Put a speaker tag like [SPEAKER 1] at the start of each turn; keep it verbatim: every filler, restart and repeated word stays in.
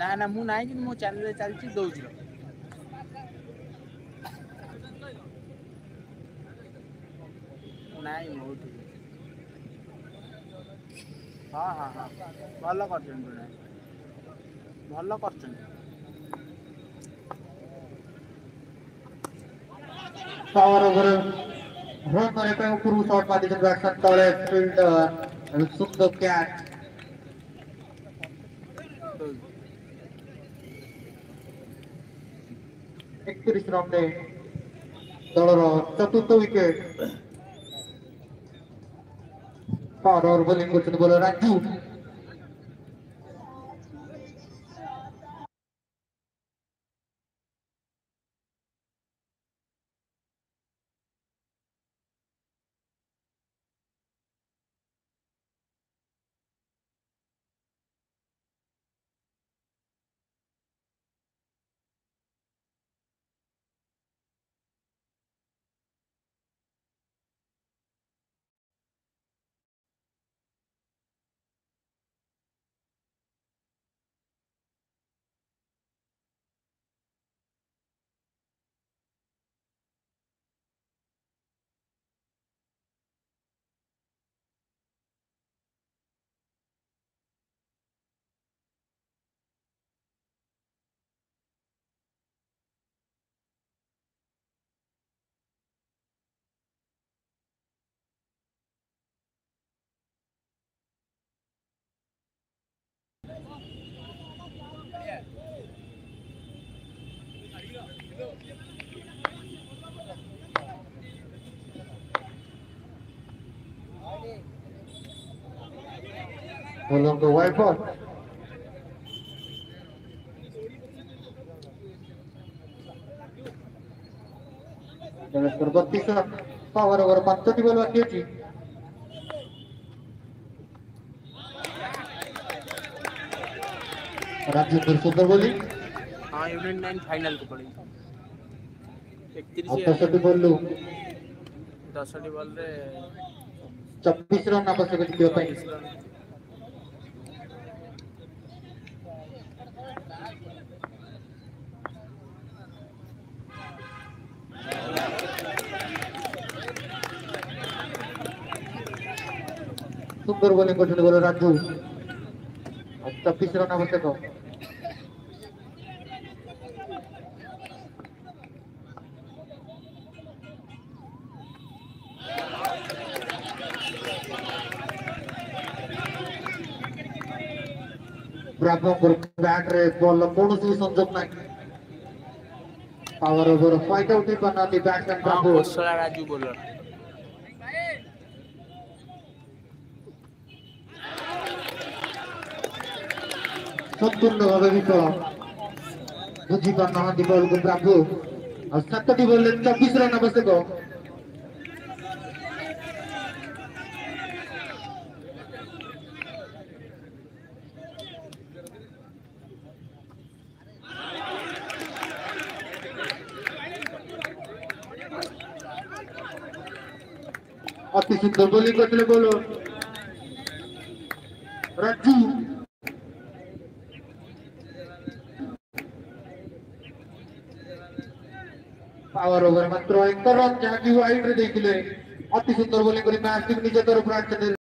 [SPEAKER 1] ନା ନା ମୁଁ ନାହିଁ କିନ୍ତୁ ମୋ ଚ୍ୟାନେଲରେ ଚାଲିଛି ଦଉଛି। ନାଇଁ ବହୁତ ହଁ ହଁ ହଁ ଭଲ କରିଛନ୍ତି ନାଇଁ ଭଲ କରିଛନ୍ତି।
[SPEAKER 2] Power over run करे पे ऊपर शॉट मारी तो बैट्समैन तले फील्डर सुंदर कैच एकतीस रन रे दलर चतुर्थ विकेट पावर ओवर बोलिंग करछन बोलर राजू बोलों को वाइड बॉल स्कोर बत्तीस रन पावर ओवर पांच टी बॉल बाकी अछि राजेंद्र सुंदर बोलिंग
[SPEAKER 1] हां यूनिट नाइन फाइनल को पड़ी
[SPEAKER 2] दस टी बॉल
[SPEAKER 1] दस टी बॉल रे
[SPEAKER 2] चौबीस रन आवश्यक जितियो ପାଇଁ
[SPEAKER 1] चौबीस रन
[SPEAKER 2] सुंदर बोलिंग करछन बोलर राजू चौबीस रन आवश्यक ब्रावो बैट रे बॉल कौन सी संजोग नहीं पावर ओवर फाइट आउट ही करना थी बैट्समैन
[SPEAKER 1] हां
[SPEAKER 2] ब्रावो
[SPEAKER 1] कोसला राजू बोलर
[SPEAKER 2] संपूर्ण भावे विफल बुझी पाना दी बॉल को ब्रावो और सात टी बॉल चौबीस रन आवश्यक अति सुंदर बोलिंग करते बोलो राजू पावर ओवर मात्र एक रन जहाँ की वाइड रे देखिले अति सुंदर बोलिंग करी मैच टीम निज तरफ